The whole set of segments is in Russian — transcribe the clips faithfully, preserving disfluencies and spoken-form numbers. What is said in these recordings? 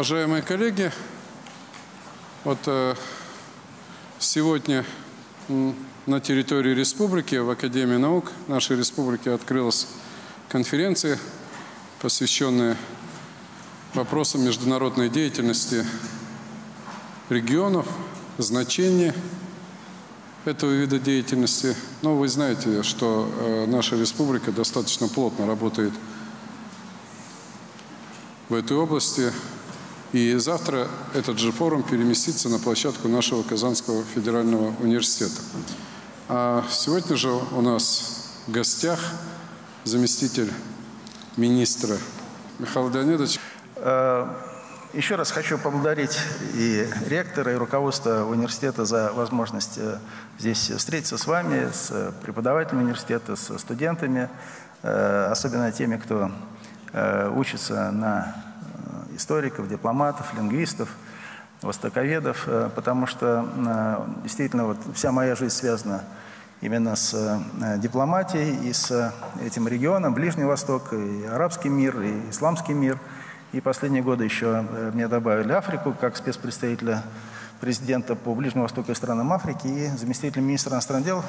Уважаемые коллеги, вот э, сегодня на территории республики, в Академии наук нашей республики открылась конференция, посвященная вопросам международной деятельности регионов, значения этого вида деятельности. Но вы знаете, что э, наша республика достаточно плотно работает в этой области. И завтра этот же форум переместится на площадку нашего Казанского федерального университета. А сегодня же у нас в гостях заместитель министра Михаил Леонидович. Еще раз хочу поблагодарить и ректора, и руководство университета за возможность здесь встретиться с вами, с преподавателями университета, с студентами, особенно теми, кто учится на историков, дипломатов, лингвистов, востоковедов, потому что действительно вот вся моя жизнь связана именно с дипломатией и с этим регионом, Ближний Восток, и арабский мир, и исламский мир. И последние годы еще мне добавили Африку как спецпредставителя президента по Ближнему Востоку и странам Африки и заместителя министра иностранных дел,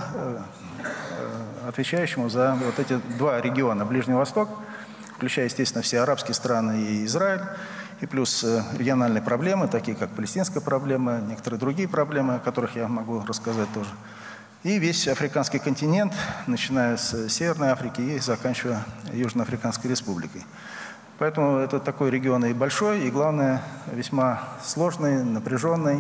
отвечающему за вот эти два региона, Ближний Восток, включая, естественно, все арабские страны и Израиль, и плюс региональные проблемы, такие как палестинская проблема, некоторые другие проблемы, о которых я могу рассказать тоже. И весь африканский континент, начиная с Северной Африки и заканчивая Южноафриканской республикой. Поэтому это такой регион и большой, и, главное, весьма сложный, напряженный.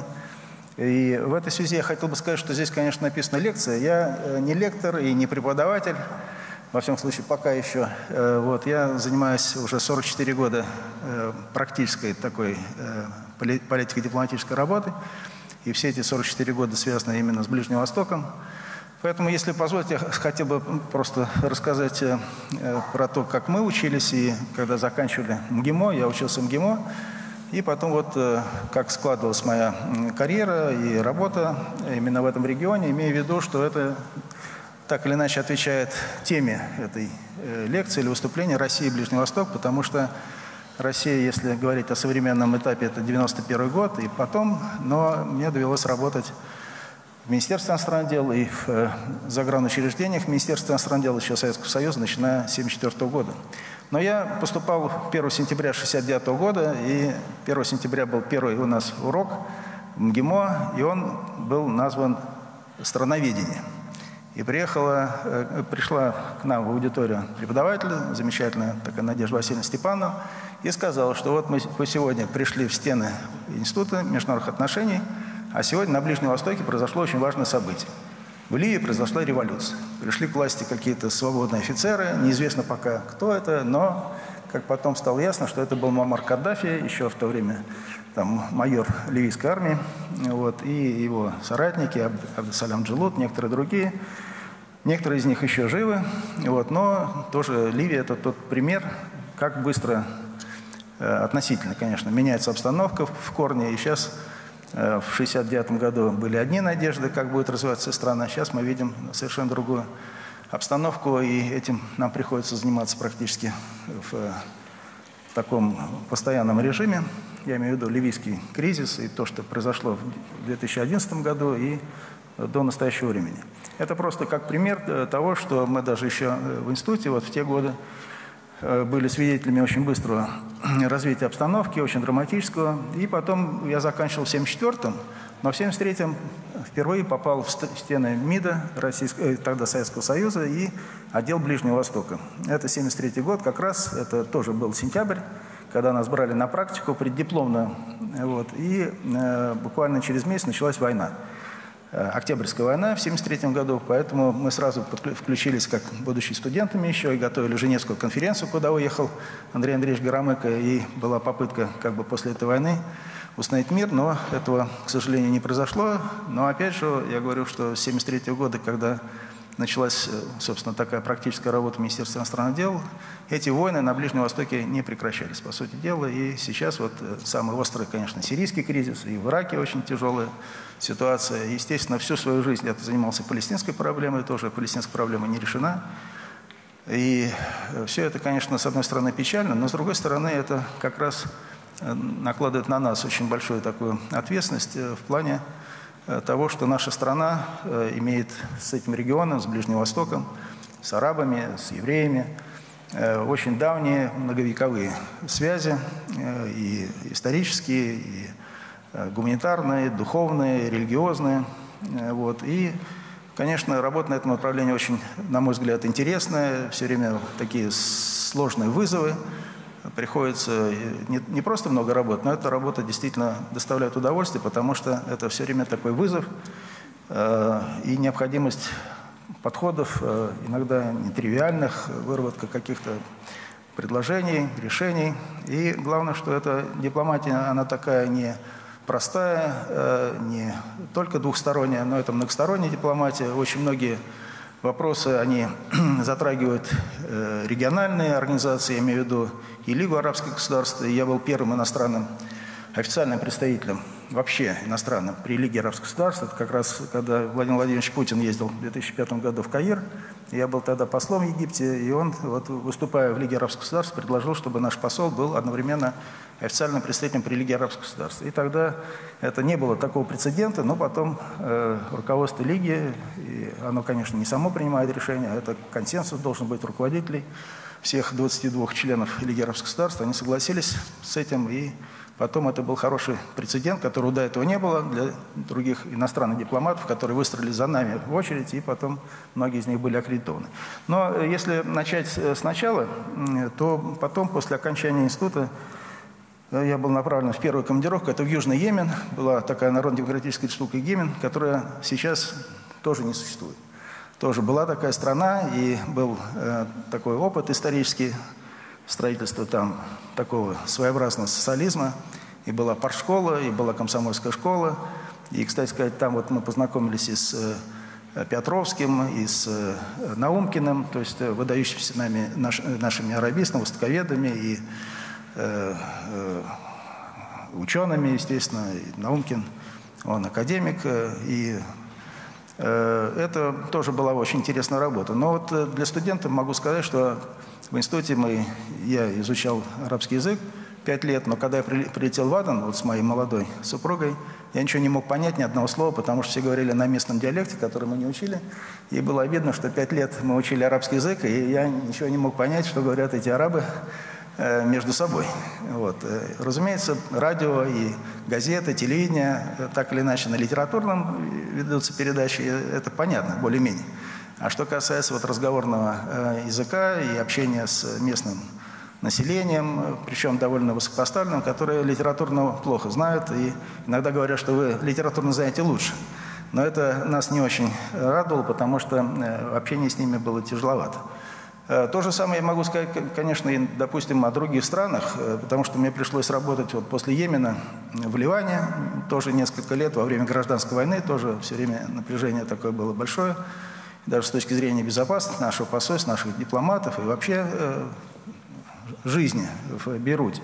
И в этой связи я хотел бы сказать, что здесь, конечно, написана лекция. Я не лектор и не преподаватель. Во всяком случае, пока еще. Вот, я занимаюсь уже сорок четыре года практической такой политико-дипломатической работой. И все эти сорок четыре года связаны именно с Ближним Востоком. Поэтому, если позволите, я хотел бы просто рассказать про то, как мы учились. И когда заканчивали МГИМО, я учился в МГИМО. И потом вот как складывалась моя карьера и работа именно в этом регионе, имея в виду, что это так или иначе отвечает теме этой э, лекции или выступления «Россия и Ближний Восток», потому что Россия, если говорить о современном этапе, это девяносто первый год и потом, но мне довелось работать в Министерстве иностранных дел и в э, загранучреждениях Министерства иностранных дел еще Советского Союза, начиная с тысяча девятьсот семьдесят четвёртого года. Но я поступал первого сентября шестьдесят девятого года, и первого сентября был первый у нас урок в МГИМО, и он был назван «Страноведение». И приехала, пришла к нам в аудиторию преподаватель, замечательная такая Надежда Васильевна Степанова, и сказала, что вот мы сегодня пришли в стены Института международных отношений, а сегодня на Ближнем Востоке произошло очень важное событие. В Ливии произошла революция. Пришли к власти какие-то свободные офицеры, неизвестно пока, кто это, но, как потом стало ясно, что это был Муаммар Каддафи, еще в то время там, майор ливийской армии, вот, и его соратники, Абд, Абдусалям Джалут, некоторые другие. Некоторые из них еще живы, вот, но тоже Ливия – это тот пример, как быстро, э, относительно, конечно, меняется обстановка в корне. И сейчас, э, в шестьдесят девятом году были одни надежды, как будет развиваться страна. Сейчас мы видим совершенно другую обстановку, и этим нам приходится заниматься практически в э, таком постоянном режиме. Я имею в виду ливийский кризис и то, что произошло в две тысячи одиннадцатом году и до настоящего времени. Это просто как пример того, что мы даже еще в институте вот в те годы были свидетелями очень быстрого развития обстановки, очень драматического. И потом я заканчивал в семьдесят четвёртом, но в семьдесят третьем впервые попал в стены МИДа, Российского, тогда Советского Союза, и отдел Ближнего Востока. Это семьдесят третий год, как раз, это тоже был сентябрь, когда нас брали на практику преддипломную, вот, и э, буквально через месяц началась война. Октябрьская война в семьдесят третьем году, поэтому мы сразу включились как будущие студентами еще и готовили Женевскую конференцию, куда уехал Андрей Андреевич Громыко, и была попытка как бы после этой войны установить мир, но этого, к сожалению, не произошло. Но опять же, я говорю, что с семьдесят третьего года, когда началась, собственно, такая практическая работа Министерства иностранных дел, эти войны на Ближнем Востоке не прекращались, по сути дела. И сейчас вот самый острый, конечно, сирийский кризис, и в Ираке очень тяжелая ситуация. Естественно, всю свою жизнь я занимался палестинской проблемой, тоже палестинская проблема не решена. И все это, конечно, с одной стороны печально, но с другой стороны это как раз накладывает на нас очень большую такую ответственность в плане того, что наша страна имеет с этим регионом, с Ближним Востоком, с арабами, с евреями, очень давние многовековые связи, и исторические, и гуманитарные, духовные, религиозные. Вот. И, конечно, работа на этом направлении очень, на мой взгляд, интересная. Все время такие сложные вызовы. Приходится не, не просто много работать, но эта работа действительно доставляет удовольствие, потому что это все время такой вызов э, и необходимость подходов, э, иногда нетривиальных, выработка каких-то предложений, решений. И главное, что эта дипломатия, она такая не простая, э, не только двухсторонняя, но это многосторонняя дипломатия. Очень многие вопросы, они затрагивают э, региональные организации, я имею в виду и Лигу арабских государств. И я был первым иностранным официальным представителем, вообще иностранным, при Лиге арабских государств. Это как раз, когда Владимир Владимирович Путин ездил в две тысячи пятом году в Каир. Я был тогда послом в Египте, и он, вот, выступая в Лиге арабских государств, предложил, чтобы наш посол был одновременно официальным представителем при Лиге арабских государств. И тогда это не было такого прецедента, но потом э, руководство Лиги, и оно, конечно, не само принимает решение, а это консенсус должен быть руководителей всех двадцати двух членов Лиги арабских государств, они согласились с этим, и потом это был хороший прецедент, которого до этого не было для других иностранных дипломатов, которые выстроились за нами в очередь, и потом многие из них были аккредитованы. Но если начать сначала, то потом, после окончания института, я был направлен в первую командировку, это в Южный Йемен, была такая Народно-демократическая республика Йемен, которая сейчас тоже не существует. Тоже была такая страна, и был э, такой опыт исторический, строительства там такого своеобразного социализма. И была партшкола, и была комсомольская школа. И, кстати сказать, там вот мы познакомились и с э, Петровским, и с э, Наумкиным, то есть э, выдающимися нами, наш, нашими арабистами, востоковедами и э, э, учеными, естественно. И Наумкин, он академик, э, и это тоже была очень интересная работа. Но вот для студентов могу сказать, что в институте мы, я изучал арабский язык пять лет, но когда я прилетел в Адан вот с моей молодой супругой, я ничего не мог понять, ни одного слова, потому что все говорили на местном диалекте, который мы не учили. И было обидно, что пять лет мы учили арабский язык, и я ничего не мог понять, что говорят эти арабы между собой. Вот. Разумеется, радио и газеты, телевидение, так или иначе на литературном ведутся передачи, это понятно, более-менее. А что касается вот разговорного языка и общения с местным населением, причем довольно высокопоставленным, которые литературно плохо знают, и иногда говорят, что вы литературно знаете лучше. Но это нас не очень радовало, потому что общение с ними было тяжеловато. То же самое я могу сказать, конечно, и, допустим, о других странах, потому что мне пришлось работать вот после Йемена в Ливане, тоже несколько лет, во время гражданской войны, тоже все время напряжение такое было большое, даже с точки зрения безопасности нашего посольства, наших дипломатов и вообще э, жизни в Бейруте.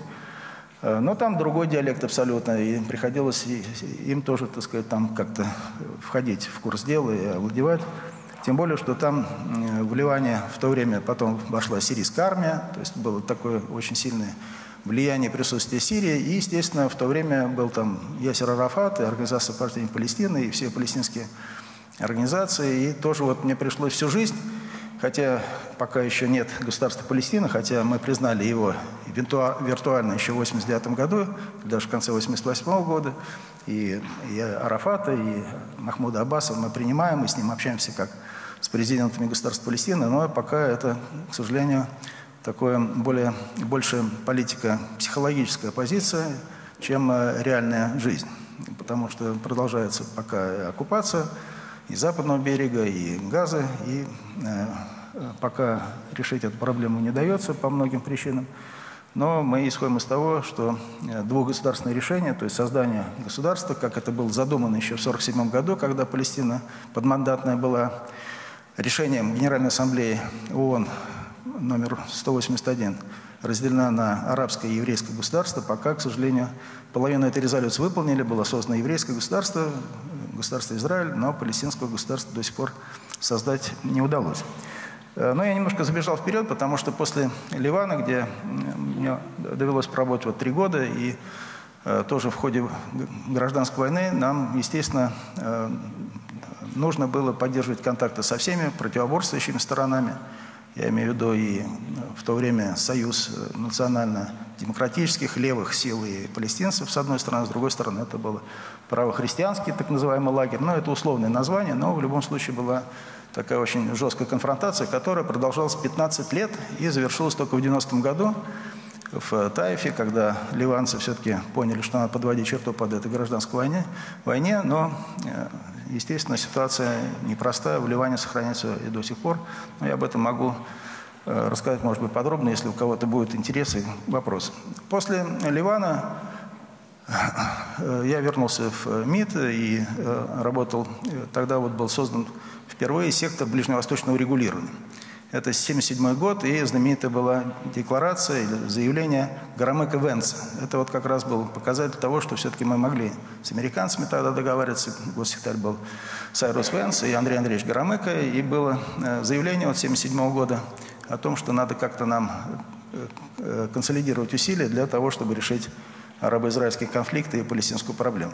Но там другой диалект абсолютно, и приходилось им тоже, так сказать, там как-то входить в курс дела и овладевать. Тем более, что там в Ливане в то время потом вошла сирийская армия, то есть было такое очень сильное влияние присутствия Сирии. И, естественно, в то время был там Ясер Арафат, и Организация освобождения Палестины, и все палестинские организации. И тоже вот мне пришлось всю жизнь, хотя пока еще нет государства Палестина, хотя мы признали его виртуально еще в восемьдесят девятом году, даже в конце восемьдесят восьмого года, и, и Арафата, и Махмуда Аббаса мы принимаем, мы с ним общаемся как с президентами государства Палестины, но пока это, к сожалению, такое более, больше политика психологическая позиция, чем реальная жизнь, потому что продолжается пока оккупация и Западного берега, и Газы, и э, пока решить эту проблему не дается по многим причинам. Но мы исходим из того, что двухгосударственное решение, то есть создание государства, как это было задумано еще в сорок седьмом году, когда Палестина подмандатная была, решением Генеральной Ассамблеи ООН номер сто восемьдесят один, разделена на арабское и еврейское государство. Пока, к сожалению, половину этой резолюции выполнили, было создано еврейское государство, государство Израиль, но палестинского государства до сих пор создать не удалось. Но я немножко забежал вперед, потому что после Ливана, где мне довелось поработать вот три года, и тоже в ходе гражданской войны нам, естественно, нужно было поддерживать контакты со всеми противоборствующими сторонами. Я имею в виду и в то время союз национально-демократических левых сил и палестинцев, с одной стороны, с другой стороны, это был правохристианский так называемый лагерь. Но это условное название, но в любом случае была такая очень жесткая конфронтация, которая продолжалась пятнадцать лет и завершилась только в девяностом году в Таифе, когда ливанцы все-таки поняли, что надо подводить черту под этой гражданской войне, войне, но, естественно, ситуация непростая, в Ливане сохраняется и до сих пор. Но я об этом могу рассказать, может быть, подробно, если у кого-то будет интерес и вопрос. После Ливана я вернулся в МИД и работал, тогда вот был создан впервые сектор ближневосточного регулирования. Это семьдесят седьмой год, и знаменитая была декларация или заявление Гарамека-Венца. Это вот как раз был показатель того, что все-таки мы могли с американцами тогда договариваться. Госсекретарь был Сайрус Венц и Андрей Андреевич Гарамека. И было заявление от семьдесят седьмого года о том, что надо как-то нам консолидировать усилия для того, чтобы решить арабо-израильский конфликт и палестинскую проблему.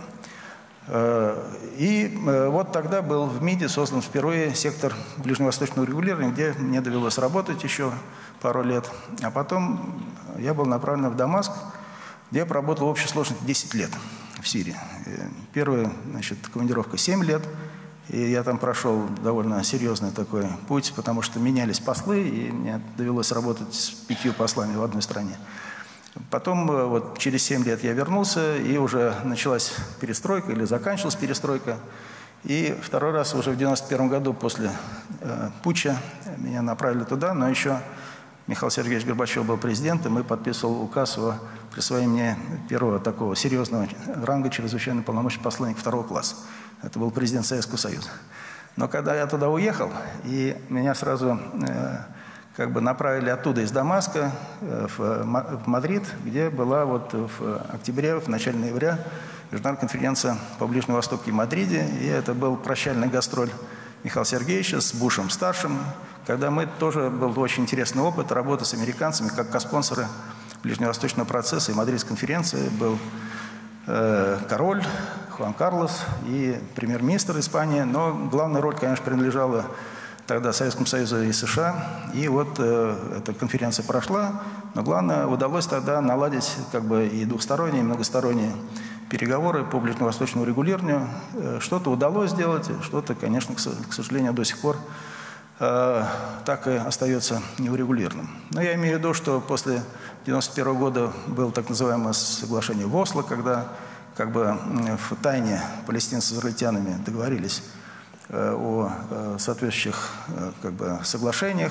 И вот тогда был в МИДе создан впервые сектор ближневосточного регулирования, где мне довелось работать еще пару лет. А потом я был направлен в Дамаск, где я проработал в общей сложности десять лет в Сирии. Первая, значит, командировка семь лет, и я там прошел довольно серьезный такой путь, потому что менялись послы, и мне довелось работать с пятью послами в одной стране. Потом вот через семь лет я вернулся, и уже началась перестройка, или заканчивалась перестройка. И второй раз уже в девяносто первом году после э, путча меня направили туда, но еще Михаил Сергеевич Горбачев был президентом, и подписывал указ о присвоении мне первого такого серьезного ранга чрезвычайно полномочий посланника второго класса. Это был президент Советского Союза. Но когда я туда уехал, и меня сразу... Э, как бы направили оттуда, из Дамаска, в Мадрид, где была вот в октябре, в начале ноября международная конференция по Ближнему Востоку в Мадриде. И это был прощальный гастроль Михаила Сергеевича с Бушем-старшим, когда мы тоже был очень интересный опыт работы с американцами, как коспонсоры ближневосточного процесса. И мадридской конференции был э, король Хуан Карлос и премьер-министр Испании. Но главная роль, конечно, принадлежала тогда Советскому Союзу и США. И вот э, эта конференция прошла, но главное, удалось тогда наладить как бы и двухсторонние, и многосторонние переговоры по ближневосточному регулированию. Э, что-то удалось сделать, что-то, конечно, к, к сожалению, до сих пор э, так и остается неурегулированным. Но я имею в виду, что после девяносто первого года было так называемое соглашение в Осло, когда как бы в тайне палестинцы с израильтянами договорились о соответствующих как бы соглашениях.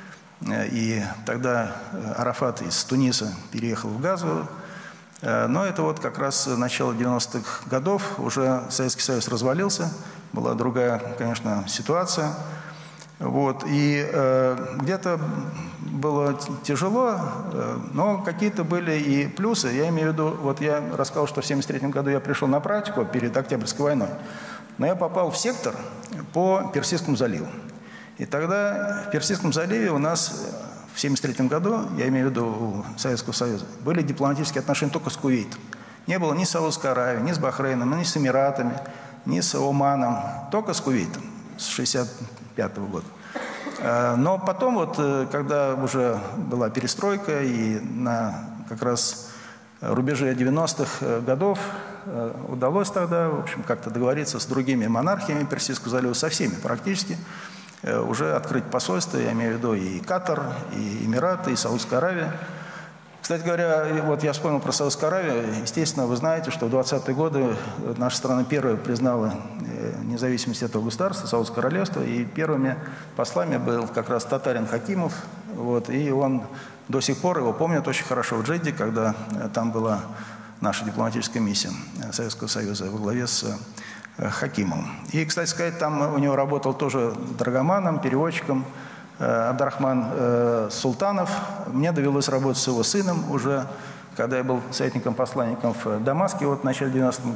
И тогда Арафат из Туниса переехал в Газу. Но это вот как раз начало девяностых годов. Уже Советский Союз развалился. Была другая, конечно, ситуация. Вот. И э, где-то было тяжело, э, но какие-то были и плюсы. Я имею в виду, вот я рассказал, что в семьдесят третьем году я пришел на практику перед Октябрьской войной. Но я попал в сектор по Персидскому заливу. И тогда в Персидском заливе у нас в семьдесят третьем году, я имею в виду у Советского Союза, были дипломатические отношения только с Кувейтом. Не было ни с Саудовской Аравией, ни с Бахрейном, ни с Эмиратами, ни с Оманом, только с Кувейтом с шестьдесят пятого года. Но потом, вот, когда уже была перестройка, и на как раз рубеже девяностых годов удалось тогда, в общем, как-то договориться с другими монархиями Персидского залива, со всеми практически, уже открыть посольство, я имею в виду и Катар, и Эмираты, и Саудовская Аравия. Кстати говоря, вот я вспомнил про Саудовскую Аравию. Естественно, вы знаете, что в двадцатые годы наша страна первая признала независимость этого государства, Саудовское королевство, и первыми послами был как раз татарин Хакимов, вот, и он до сих пор, его помнят очень хорошо в Джидде, когда там была наша дипломатическая миссия Советского Союза во главе с Хакимовым. И, кстати сказать, там у него работал тоже драгоманом, переводчиком Абдрахман э, Султанов. Мне довелось работать с его сыном уже, когда я был советником-посланником в Дамаске, вот в начале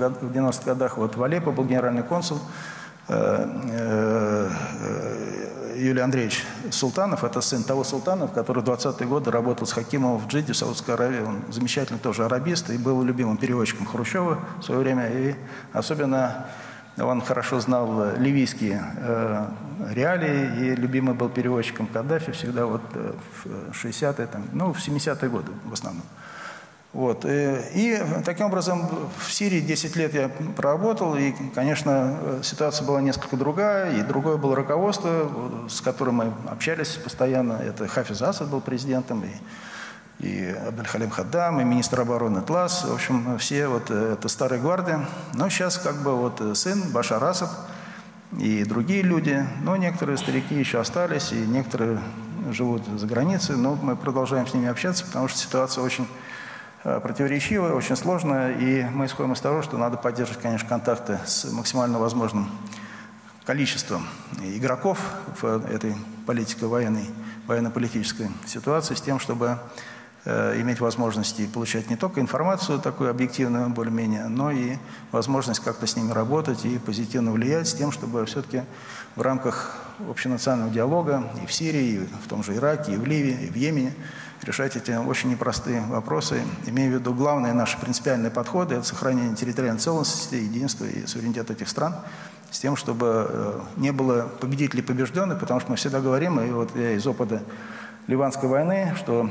девяностых годах, вот в Алеппо был генеральный консул. Э, э, Юлий Андреевич Султанов, это сын того Султанова, который в двадцатые годы работал с Хакимовым в Джидде, в Саудовской Аравии. Он замечательный тоже арабист и был любимым переводчиком Хрущева в свое время. И особенно он хорошо знал ливийские э, реалии и любимый был переводчиком Каддафи всегда вот э, в шестидесятые, там, ну, в семидесятые годы в основном. Вот. И, и таким образом в Сирии десять лет я проработал, и, конечно, ситуация была несколько другая, и другое было руководство, с которым мы общались постоянно. Это Хафиз Асад был президентом, и, и Абдуль-Халим Хаддам, и министр обороны Тлас. В общем, все вот это старая гвардия. Но сейчас как бы вот сын Башар Асад и другие люди, но некоторые старики еще остались, и некоторые живут за границей, но мы продолжаем с ними общаться, потому что ситуация очень противоречивая, очень сложная, и мы исходим из того, что надо поддерживать, конечно, контакты с максимально возможным количеством игроков в этой политико-военной, военно-политической ситуации, с тем, чтобы э, иметь возможности получать не только информацию такую объективную, более-менее, но и возможность как-то с ними работать и позитивно влиять, с тем, чтобы все-таки в рамках общенационального диалога и в Сирии, и в том же Ираке, и в Ливии, и в Йемене решать эти очень непростые вопросы, имея в виду главные наши принципиальные подходы – это сохранение территориальной целостности, единства и суверенитета этих стран, с тем, чтобы не было победителей и побежденных, потому что мы всегда говорим, и вот я из опыта Ливанской войны, что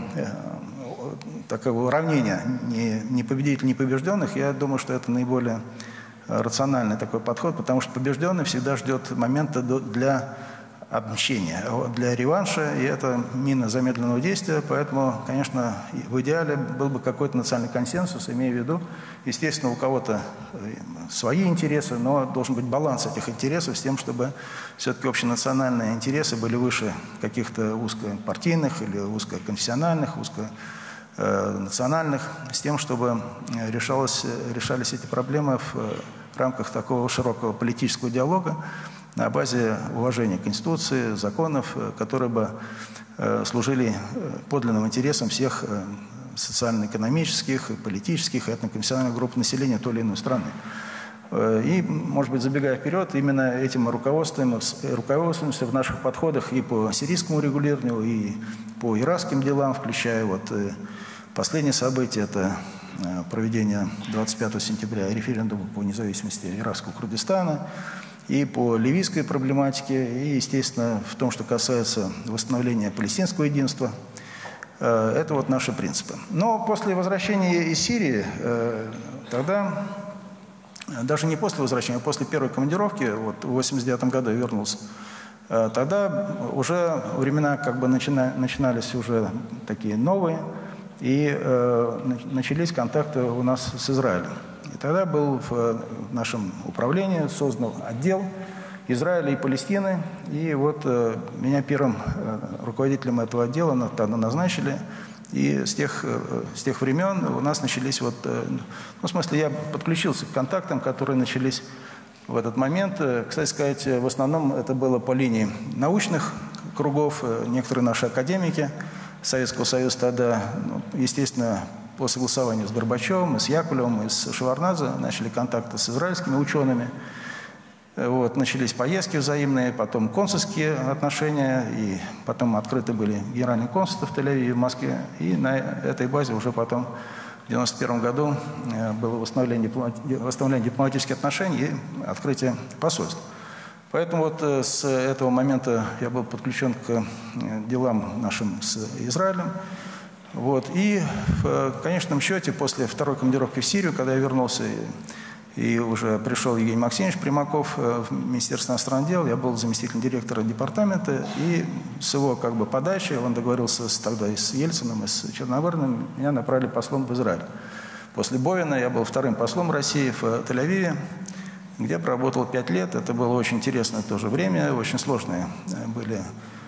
такого уравнения не, не победителей, не побежденных, я думаю, что это наиболее рациональный такой подход, потому что побежденный всегда ждет момента для отмщения, для реванша, и это мина замедленного действия, поэтому, конечно, в идеале был бы какой-то национальный консенсус, имея в виду, естественно, у кого-то свои интересы, но должен быть баланс этих интересов с тем, чтобы все-таки общенациональные интересы были выше каких-то узкопартийных или узкоконфессиональных, узконациональных, с тем, чтобы решалось, решались эти проблемы в рамках такого широкого политического диалога, на базе уважения Конституции, законов, которые бы служили подлинным интересам всех социально-экономических, политических и этноконфессиональных групп населения той или иной страны. И, может быть, забегая вперед, именно этим руководствуем, руководствуемся в наших подходах и по сирийскому регулированию, и по иракским делам, включая вот последние события, это проведение двадцать пятого сентября референдума по независимости иракского Курдистана, и по ливийской проблематике, и, естественно, в том, что касается восстановления палестинского единства. Это вот наши принципы. Но после возвращения из Сирии, тогда, даже не после возвращения, а после первой командировки, вот в восемьдесят девятом году я вернулся, тогда уже времена как бы начина, начинались уже такие новые, и начались контакты у нас с Израилем. И тогда был в нашем управлении создан отдел Израиля и Палестины. И вот э, меня первым э, руководителем этого отдела тогда назначили. И с тех, э, с тех времен у нас начались вот... Э, ну, в смысле, я подключился к контактам, которые начались в этот момент. Кстати сказать, в основном это было по линии научных кругов. Некоторые наши академики Советского Союза тогда, ну, естественно, по согласованию с Горбачевым, и с Яковлевым, и с Шеварнадзе начали контакты с израильскими учеными. Вот, начались поездки взаимные, потом консульские отношения, и потом открыты были генеральные консульства в Тель-Авиве, в Москве. И на этой базе уже потом в девяносто первом году было восстановление, восстановление дипломатических отношений и открытие посольств. Поэтому вот с этого момента я был подключен к делам нашим с Израилем. Вот. И в конечном счете, после второй командировки в Сирию, когда я вернулся, и, и уже пришел Евгений Максимович Примаков в Министерство иностранных дел, я был заместителем директора департамента, и с его как бы подачи, он договорился с, тогда и с Ельциным, и с Черномырным, меня направили послом в Израиль. После Бовина я был вторым послом России в Тель-Авиве, где проработал пять лет. Это было очень интересное тоже время, очень сложные были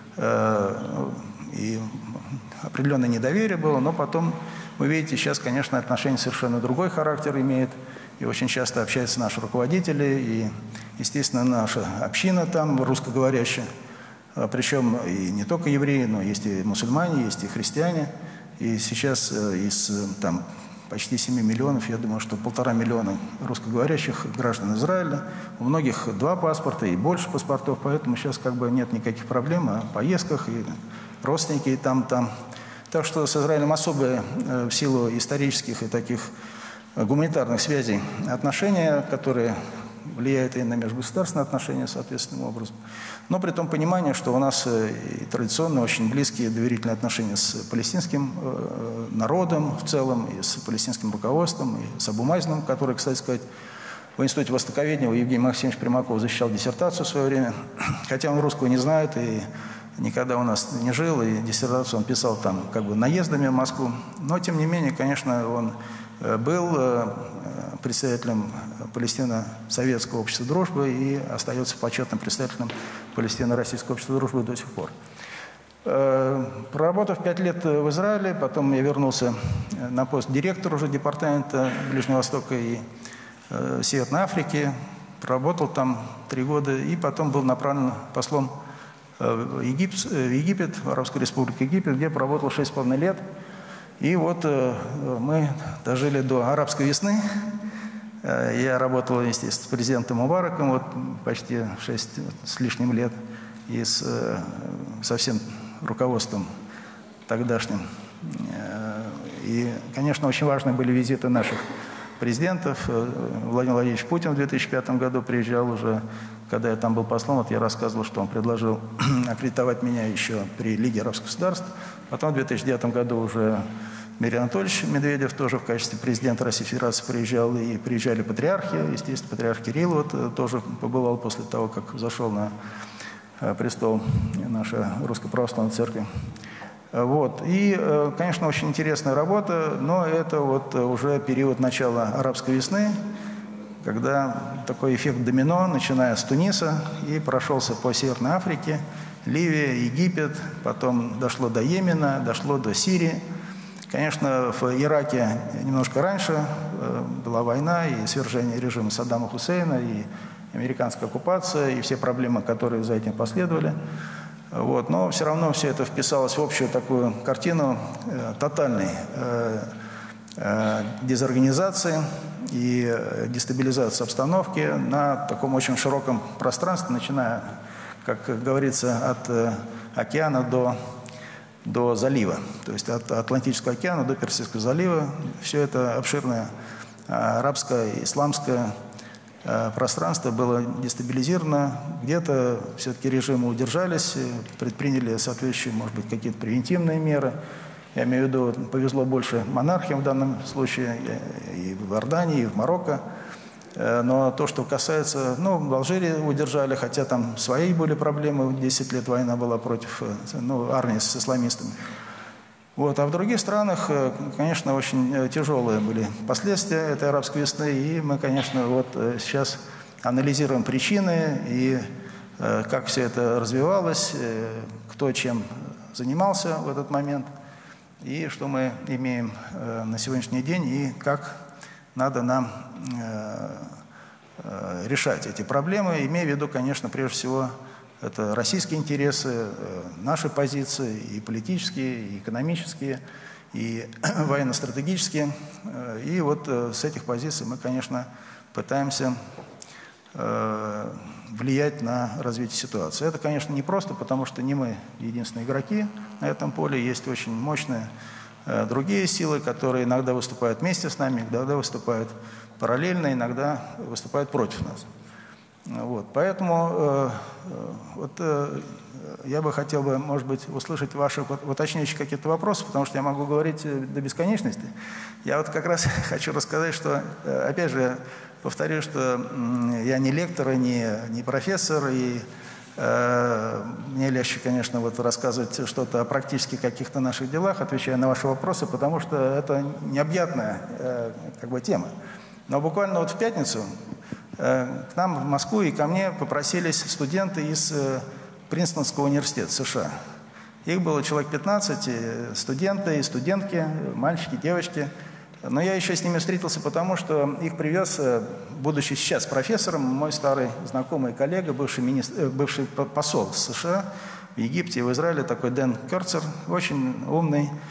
э, и определенное недоверие было, но потом, вы видите, сейчас, конечно, отношения совершенно другой характер имеют, и очень часто общаются наши руководители, и, естественно, наша община там русскоговорящая, причем и не только евреи, но есть и мусульмане, есть и христиане, и сейчас из там почти семи миллионов, я думаю, что полтора миллиона русскоговорящих граждан Израиля. У многих два паспорта и больше паспортов, поэтому сейчас как бы нет никаких проблем о поездках, и родственники и там, там. Так что с Израилем особые в силу исторических и таких гуманитарных связей отношения, которые влияют и на межгосударственные отношения соответственным образом. Но при том понимание, что у нас и традиционно очень близкие доверительные отношения с палестинским народом в целом, и с палестинским руководством, и с Абу Мазином, который, кстати сказать, в Институте востоковедения у Евгения Максимовича Примакова защищал диссертацию в свое время, хотя он русского не знает и никогда у нас не жил, и диссертацию он писал там как бы наездами в Москву. Но, тем не менее, конечно, он был представителем Палестино-Советского общества дружбы и остается почетным представителем Палестино-Российского общества дружбы до сих пор. Проработав пять лет в Израиле, потом я вернулся на пост директора уже департамента Ближнего Востока и Северной Африки, проработал там три года и потом был направлен послом в Египет, в Египет, в Арабскую Республику Египет, где проработал шесть с половиной лет. И вот мы дожили до арабской весны. Я работал, естественно, с президентом Мубараком вот почти шесть с лишним лет и с, со всем руководством тогдашним. И, конечно, очень важны были визиты наших президентов. Владимир Владимирович Путин в две тысячи пятом году приезжал уже, когда я там был послом, вот я рассказывал, что он предложил аккредитовать меня еще при Лиге арабских государств. Потом в две тысячи девятом году уже Дмитрий Анатольевич Медведев тоже в качестве президента Российской Федерации приезжал, и приезжали патриархи, естественно, патриарх Кирилл вот тоже побывал после того, как зашел на престол наша Русской Православной Церкви. Вот. И, конечно, очень интересная работа, но это вот уже период начала арабской весны, когда такой эффект домино, начиная с Туниса и прошелся по Северной Африке, Ливия, Египет, потом дошло до Йемена, дошло до Сирии. Конечно, в Ираке немножко раньше была война и свержение режима Саддама Хусейна, и американская оккупация, и все проблемы, которые за этим последовали. Вот. Но все равно все это вписалось в общую такую картину э, тотальной э, э, дезорганизации и дестабилизации обстановки на таком очень широком пространстве, начиная, как говорится, от э, океана до, до залива, то есть от Атлантического океана до Персидского залива. Все это обширное арабское, исламское пространство было дестабилизировано, где-то все-таки режимы удержались, предприняли соответствующие, может быть, какие-то превентивные меры. Я имею в виду, повезло больше монархиям в данном случае, и в Иордании, и в Марокко. Но то, что касается, ну, в Алжире удержали, хотя там свои были проблемы, десять лет война была против, ну, армии с исламистами. Вот. А в других странах, конечно, очень тяжелые были последствия этой арабской весны, и мы, конечно, вот сейчас анализируем причины и как все это развивалось, кто чем занимался в этот момент, и что мы имеем на сегодняшний день, и как надо нам решать эти проблемы, имея в виду, конечно, прежде всего, это российские интересы, наши позиции, и политические, и экономические, и военно-стратегические. И вот с этих позиций мы, конечно, пытаемся влиять на развитие ситуации. Это, конечно, не просто, потому что не мы единственные игроки на этом поле. Есть очень мощные другие силы, которые иногда выступают вместе с нами, иногда выступают параллельно, иногда выступают против нас. Вот, поэтому э, вот, э, я бы хотел бы, может быть, услышать ваши уточняющие какие-то вопросы, потому что я могу говорить до бесконечности. Я вот как раз хочу рассказать, что, опять же, повторю, что я не лектор, и не, не профессор, и э, мне легче, конечно, вот рассказывать что-то о практически каких-то наших делах, отвечая на ваши вопросы, потому что это необъятная э, как бы тема. Но буквально вот в пятницу к нам в Москву и ко мне попросились студенты из Принстонского университета США. Их было человек пятнадцать, студенты и студентки, мальчики, девочки. Но я еще с ними встретился, потому что их привез, будучи сейчас профессором, мой старый знакомый коллега, бывший, министр, бывший посол США в Египте и в Израиле, такой Дэн Керцер, очень умный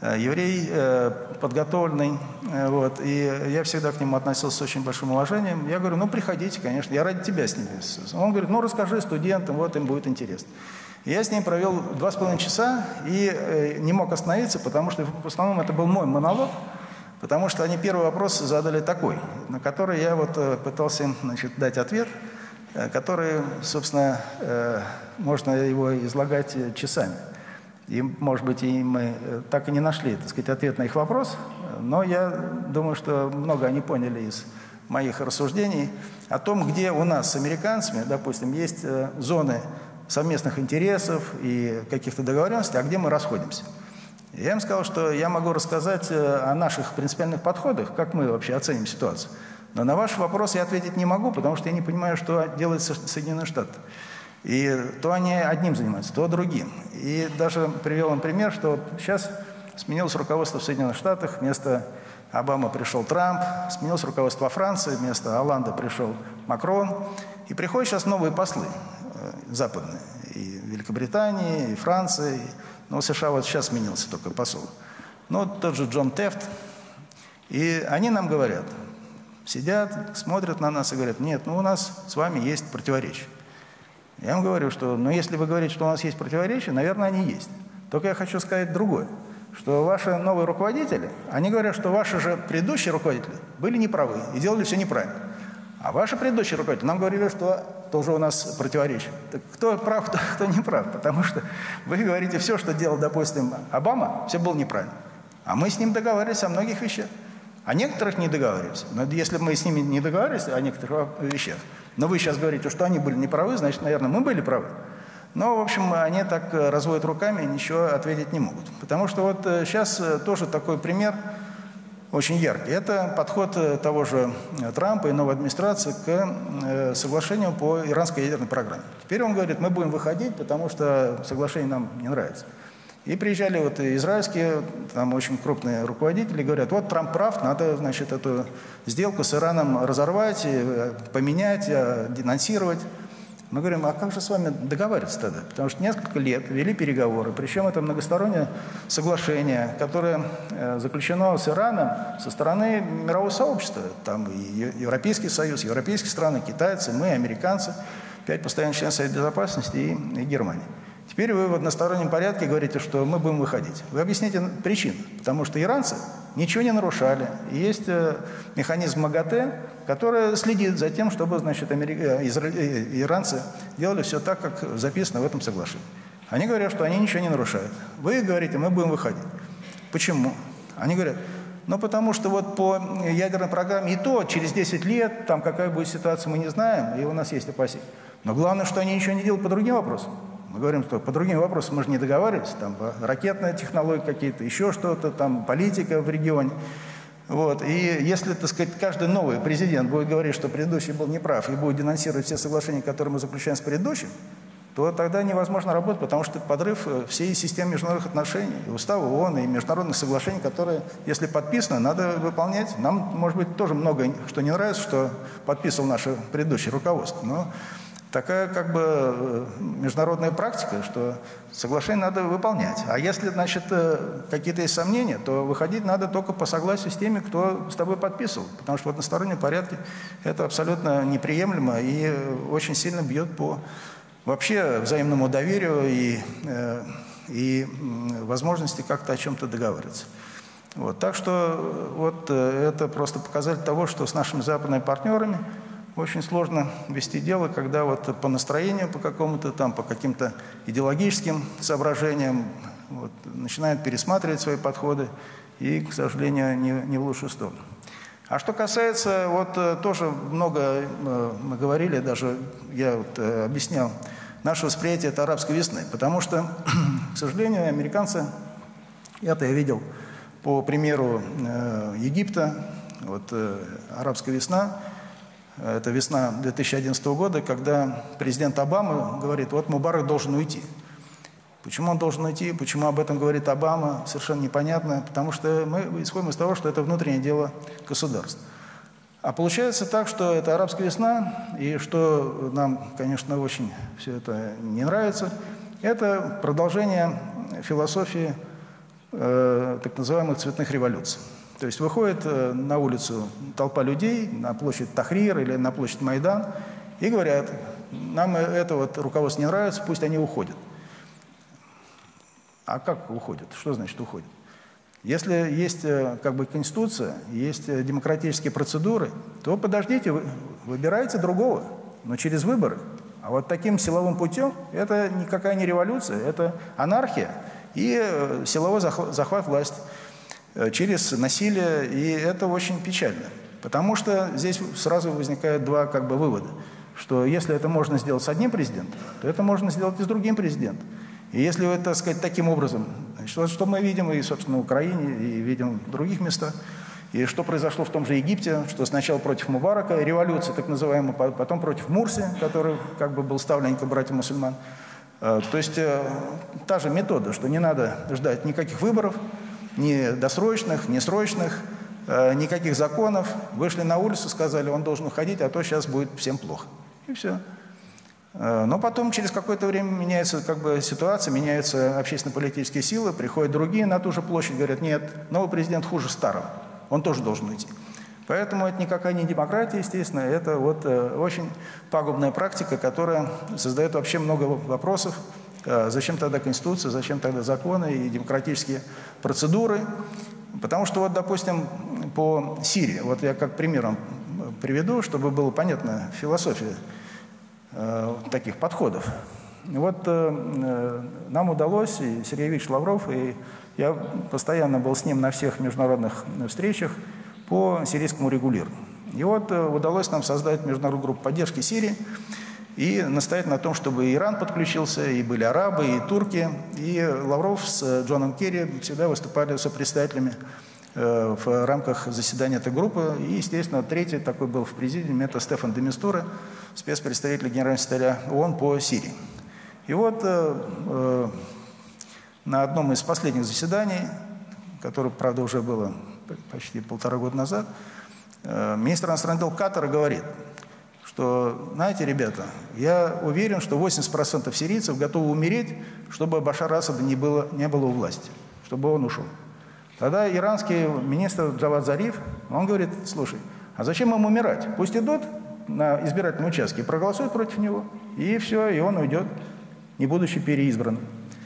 еврей подготовленный, вот, и я всегда к нему относился с очень большим уважением. Я говорю, ну, приходите, конечно, я ради тебя с ними. Он говорит, ну, расскажи студентам, вот им будет интересно. И я с ним провел два с половиной часа и не мог остановиться, потому что в основном это был мой монолог, потому что они первый вопрос задали такой, на который я вот пытался им, значит, дать ответ, который, собственно, можно его излагать часами. И, может быть, и мы так и не нашли, так сказать, ответ на их вопрос, но я думаю, что много они поняли из моих рассуждений о том, где у нас с американцами, допустим, есть зоны совместных интересов и каких-то договоренностей, а где мы расходимся. Я им сказал, что я могу рассказать о наших принципиальных подходах, как мы вообще оценим ситуацию. Но на ваш вопрос я ответить не могу, потому что я не понимаю, что делает Соединенные Штаты. И то они одним занимаются, то другим. И даже привел им пример, что сейчас сменилось руководство в Соединенных Штатах, вместо Обамы пришел Трамп, сменилось руководство Франции, вместо Олланды пришел Макрон. И приходят сейчас новые послы западные, и Великобритании, и Франции. Но в США вот сейчас сменился только посол. Ну, тот же Джон Тефт. И они нам говорят, сидят, смотрят на нас и говорят, нет, ну у нас с вами есть противоречия. Я им говорю, что, ну, если вы говорите, что у нас есть противоречия, наверное, они есть. Только я хочу сказать другое, что ваши новые руководители, они говорят, что ваши же предыдущие руководители были неправы и делали все неправильно. А ваши предыдущие руководители нам говорили, что тоже у нас противоречия. Так кто прав, кто, кто не прав? Потому что вы говорите, все, что делал, допустим, Обама, все было неправильно. А мы с ним договаривались о многих вещах. О некоторых не договаривались. Но если мы с ними не договаривались о некоторых вещах, но вы сейчас говорите, что они были неправы, значит, наверное, мы были правы. Но, в общем, они так разводят руками и ничего ответить не могут. Потому что вот сейчас тоже такой пример очень яркий. Это подход того же Трампа и новой администрации к соглашению по иранской ядерной программе. Теперь он говорит, мы будем выходить, потому что соглашение нам не нравится. И приезжали вот израильские, там очень крупные руководители, говорят, вот Трамп прав, надо, значит, эту сделку с Ираном разорвать, поменять, денонсировать. Мы говорим, а как же с вами договариваться тогда? Потому что несколько лет вели переговоры, причем это многостороннее соглашение, которое заключено с Ираном со стороны мирового сообщества. Там и Европейский Союз, европейские страны, китайцы, мы, американцы, пять постоянных членов Совета Безопасности и, и Германия. Теперь вы в одностороннем порядке говорите, что мы будем выходить. Вы объясните причину. Потому что иранцы ничего не нарушали. И есть э, механизм МАГАТЭ, который следит за тем, чтобы, значит, америк... изра... иранцы делали все так, как записано в этом соглашении. Они говорят, что они ничего не нарушают. Вы говорите, мы будем выходить. Почему? Они говорят, ну потому что вот по ядерной программе и то через десять лет, там какая будет ситуация, мы не знаем, и у нас есть опасения. Но главное, что они ничего не делают по другим вопросам. Мы говорим, что по другим вопросам мы же не договаривались, там ракетные технологии какие-то, еще что-то, там политика в регионе. Вот. И если, так сказать, каждый новый президент будет говорить, что предыдущий был неправ, и будет денонсировать все соглашения, которые мы заключаем с предыдущим, то тогда невозможно работать, потому что это подрыв всей системы международных отношений, и устава ООН, и международных соглашений, которые, если подписано, надо выполнять. Нам, может быть, тоже много что не нравится, что подписывал наше предыдущее руководство, но такая как бы международная практика, что соглашение надо выполнять. А если, значит, какие-то есть сомнения, то выходить надо только по согласию с теми, кто с тобой подписывал. Потому что в одностороннем порядке это абсолютно неприемлемо и очень сильно бьет по вообще взаимному доверию и, и возможности как-то о чем-то договариваться. Вот. Так что вот это просто показатель того, что с нашими западными партнерами очень сложно вести дело, когда вот по настроению, по какому-то там, по каким-то идеологическим соображениям вот, начинают пересматривать свои подходы и, к сожалению, не, не в лучшую сторону. А что касается, вот тоже много мы говорили, даже я вот объяснял, наше восприятие это арабской весны, потому что, к сожалению, американцы, это я видел по примеру Египта, вот арабская весна, это весна две тысячи одиннадцатого года, когда президент Обама говорит, вот Мубарак должен уйти. Почему он должен уйти, почему об этом говорит Обама, совершенно непонятно, потому что мы исходим из того, что это внутреннее дело государства. А получается так, что это арабская весна, и что нам, конечно, очень все это не нравится, это продолжение философии э, так называемых цветных революций. То есть выходит э, на улицу толпа людей, на площадь Тахрир или на площадь Майдан, и говорят, нам это вот руководство не нравится, пусть они уходят. А как уходят? Что значит уходят? Если есть как бы конституция, есть демократические процедуры, то подождите, вы, выбирайте другого, но через выборы. А вот таким силовым путем это никакая не революция, это анархия и силовой захват, захват власти через насилие, и это очень печально. Потому что здесь сразу возникают два как бы вывода, что если это можно сделать с одним президентом, то это можно сделать и с другим президентом. И если вы, так сказать, таким образом, значит, вот что мы видим и, собственно, в Украине, и видим в других местах, и что произошло в том же Египте, что сначала против Мубарака, революция так называемая, потом против Мурси, который как бы был ставленником братьев мусульман. То есть та же метода, что не надо ждать никаких выборов, ни досрочных, ни срочных, никаких законов. Вышли на улицу, сказали, он должен уходить, а то сейчас будет всем плохо. И все. Но потом, через какое-то время, меняется как бы ситуация, меняются общественно-политические силы, приходят другие на ту же площадь, говорят, нет, новый президент хуже старого, он тоже должен уйти. Поэтому это никакая не демократия, естественно, это вот э, очень пагубная практика, которая создает вообще много вопросов. Э, зачем тогда Конституция, зачем тогда законы и демократические процедуры? Потому что вот, допустим, по Сирии, вот я как примером приведу, чтобы было понятно философия таких подходов. Вот э, нам удалось, и Сергей Викторович Лавров, и я постоянно был с ним на всех международных встречах по сирийскому регулированию. И вот э, удалось нам создать международную группу поддержки Сирии и настоять на том, чтобы и Иран подключился, и были арабы, и турки. И Лавров с Джоном Керри всегда выступали сопредседателями э, в рамках заседания этой группы. И, естественно, третий такой был в президиуме, это Стефан де Мистура, спецпредставитель генерального секретаря ООН по Сирии. И вот э, э, на одном из последних заседаний, которое, правда, уже было почти полтора года назад, э, министр иностранных дел Катара говорит, что, знаете, ребята, я уверен, что восемьдесят процентов сирийцев готовы умереть, чтобы Башара Асада не было, не было у власти, чтобы он ушел. Тогда иранский министр Джавад Зариф, он говорит, слушай, а зачем им умирать? Пусть идут на избирательном участке, проголосуют против него, и все, и он уйдет, не будучи переизбранным.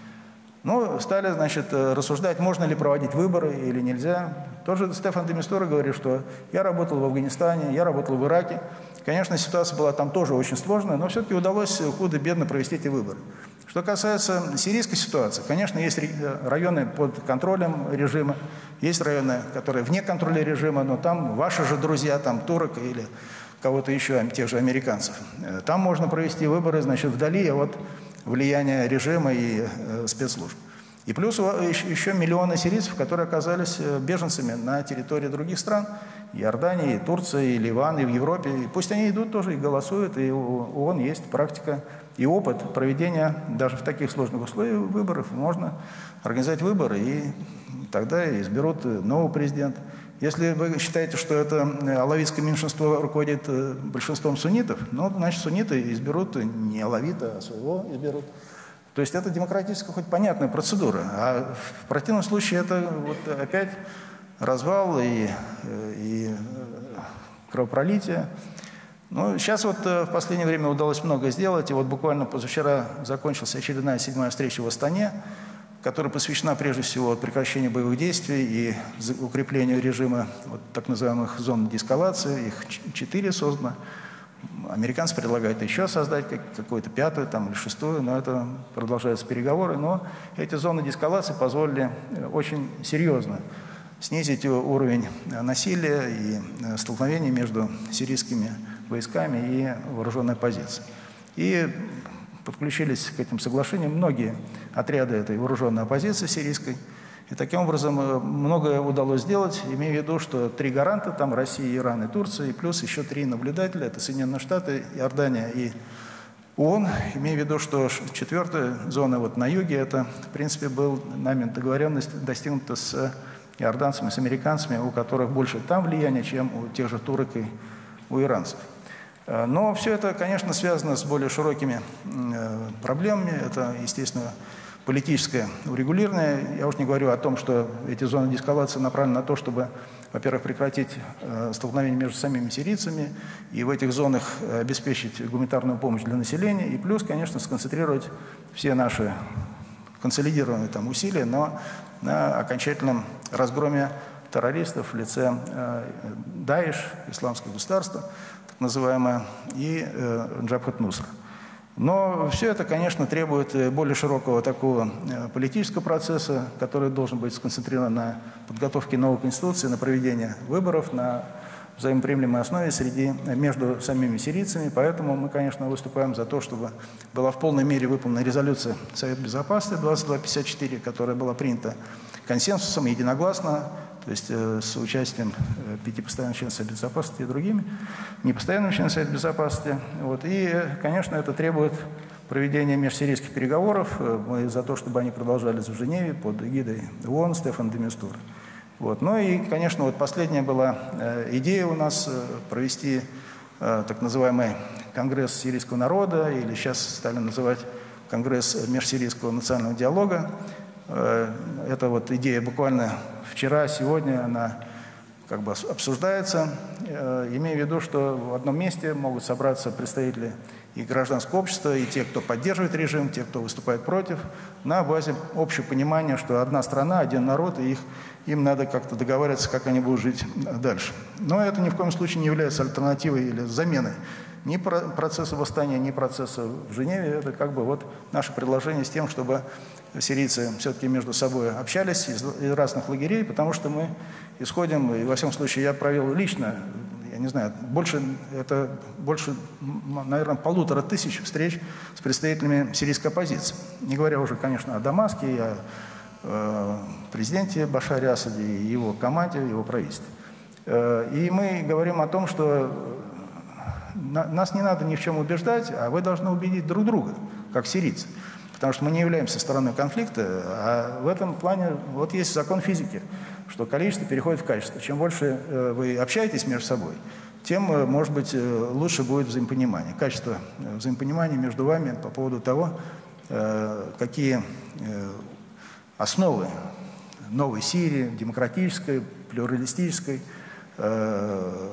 Ну, стали, значит, рассуждать, можно ли проводить выборы или нельзя. Тоже Стефан де Мистура говорит, что я работал в Афганистане, я работал в Ираке. Конечно, ситуация была там тоже очень сложная, но все-таки удалось худо-бедно провести эти выборы. Что касается сирийской ситуации, конечно, есть районы под контролем режима, есть районы, которые вне контроля режима, но там ваши же друзья, там турок или кого-то еще, тех же американцев. Там можно провести выборы, значит, вдали от влияния режима и э, спецслужб. И плюс еще миллионы сирийцев, которые оказались беженцами на территории других стран, Иордании, и Турции, и Ливана, и в Европе. И пусть они идут тоже и голосуют, и у ООН есть практика и опыт проведения даже в таких сложных условиях выборов. Можно организовать выборы, и тогда изберут нового президента. Если вы считаете, что это алавитское меньшинство руководит большинством суннитов, ну, значит, сунниты изберут не алавита, а своего изберут. То есть это демократическая, хоть понятная процедура. А в противном случае это вот опять развал и, и кровопролитие. Ну, сейчас вот в последнее время удалось много сделать. И вот буквально позавчера закончилась очередная седьмая встреча в Астане, которая посвящена прежде всего прекращению боевых действий и укреплению режима вот, так называемых зон деэскалации. Их четыре создано. Американцы предлагают еще создать какую-то пятую там, или шестую, но это продолжаются переговоры. Но эти зоны деэскалации позволили очень серьезно снизить уровень насилия и столкновений между сирийскими войсками и вооруженной оппозицией. И подключились к этим соглашениям многие отряды этой вооруженной оппозиции сирийской. И таким образом многое удалось сделать, имея в виду, что три гаранта, там Россия, Иран и Турция, и плюс еще три наблюдателя, это Соединенные Штаты, Иордания и ООН, имея в виду, что четвертая зона вот на юге, это, в принципе, был нами договоренность достигнута с иорданцами, с американцами, у которых больше там влияния, чем у тех же турок и у иранцев. Но все это, конечно, связано с более широкими проблемами. Это, естественно, политическое урегулирование. Я уж не говорю о том, что эти зоны деэскалации направлены на то, чтобы, во-первых, прекратить э, столкновение между самими сирийцами и в этих зонах обеспечить гуманитарную помощь для населения, и плюс, конечно, сконцентрировать все наши консолидированные там усилия, но на окончательном разгроме террористов в лице э, Даиш, Исламское государство, так называемое, и э, Джабхат Нусра. Но все это, конечно, требует более широкого такого политического процесса, который должен быть сконцентрирован на подготовке новой конституции, на проведении выборов, на взаимоприемлемой основе среди, между самими сирийцами. Поэтому мы, конечно, выступаем за то, чтобы была в полной мере выполнена резолюция Совета Безопасности двадцать два пятьдесят четыре, которая была принята консенсусом, единогласно, то есть э, с участием э, пяти постоянных членов Совета Безопасности и другими непостоянными членами Совета Безопасности. Вот. И, конечно, это требует проведения межсирийских переговоров. Мы за то, чтобы они продолжались в Женеве под эгидой ООН, Стефан де Мистура. Вот. Ну и, конечно, вот последняя была э, идея у нас э, провести э, так называемый Конгресс сирийского народа, или сейчас стали называть Конгресс межсирийского национального диалога. Э, это вот идея буквально вчера, сегодня она как бы обсуждается, э, имея в виду, что в одном месте могут собраться представители и гражданского общества, и те, кто поддерживает режим, те, кто выступает против, на базе общего понимания, что одна страна, один народ, и их, им надо как-то договариваться, как они будут жить дальше. Но это ни в коем случае не является альтернативой или заменой ни процесса восстания, ни процесса в Женеве. Это как бы вот наше предложение с тем, чтобы сирийцы все-таки между собой общались из, из разных лагерей, потому что мы исходим, и во всяком случае я провел лично, я не знаю, больше, это больше, наверное, полутора тысяч встреч с представителями сирийской оппозиции. Не говоря уже, конечно, о Дамаске, и о э, президенте Башаре Асаде, и его команде, его правительстве. Э, и мы говорим о том, что на, нас не надо ни в чем убеждать, а вы должны убедить друг друга, как сирийцы. Потому что мы не являемся стороной конфликта, а в этом плане вот есть закон физики, что количество переходит в качество. Чем больше э, вы общаетесь между собой, тем, э, может быть, э, лучше будет взаимопонимание. Качество э, взаимопонимания между вами по поводу того, э, какие э, основы новой Сирии, демократической, плюралистической, э,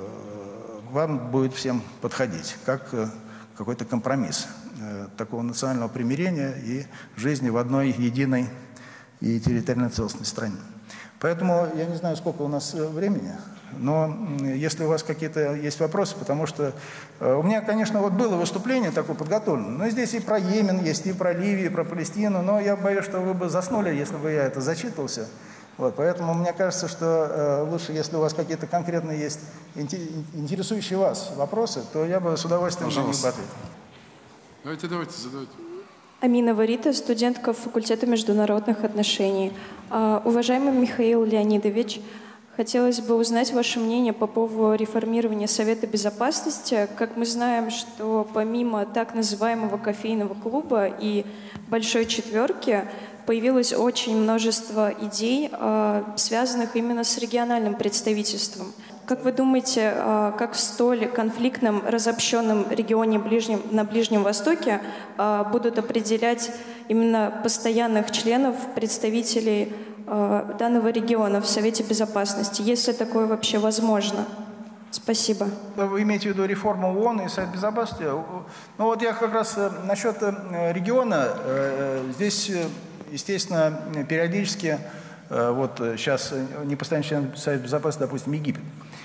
вам будет всем подходить, как э, какой-то компромисс э, такого национального примирения и жизни в одной единой и территориально целостной стране. Поэтому я не знаю, сколько у нас времени, но если у вас какие-то есть вопросы, потому что э, у меня, конечно, вот было выступление такое подготовлено, но здесь и про Йемен есть, и про Ливию, и про Палестину, но я боюсь, что вы бы заснули, если бы я это зачитывался. Вот, поэтому мне кажется, что э, лучше, если у вас какие-то конкретные есть интересующие вас вопросы, то я бы с удовольствием на них бы ответил. Давайте, давайте, задавайте. Амина Варита, студентка факультета международных отношений. Uh, уважаемый Михаил Леонидович, хотелось бы узнать ваше мнение по поводу реформирования Совета Безопасности. Как мы знаем, что помимо так называемого кофейного клуба и Большой Четверки, появилось очень множество идей, uh, связанных именно с региональным представительством. Как вы думаете, как в столь конфликтном, разобщенном регионе Ближнем, на Ближнем Востоке будут определять именно постоянных членов, представителей данного региона в Совете Безопасности? Если такое вообще возможно? Спасибо. Вы имеете в виду реформу ООН и Совет Безопасности? Ну вот я как раз насчет региона. Здесь, естественно, периодически, вот сейчас не постоянный член Совета Безопасности, допустим, Египет.